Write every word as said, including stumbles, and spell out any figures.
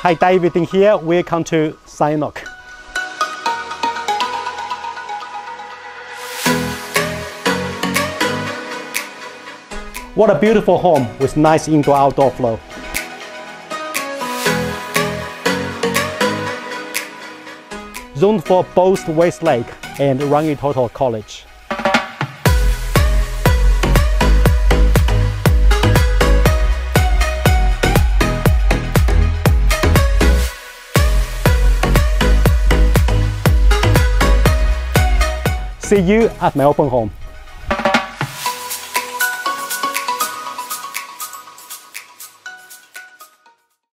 Hi David, in here, welcome to Sunnynook. What a beautiful home with nice indoor-outdoor flow. Zoned for both Westlake and Rangitoto College. See you at my open home.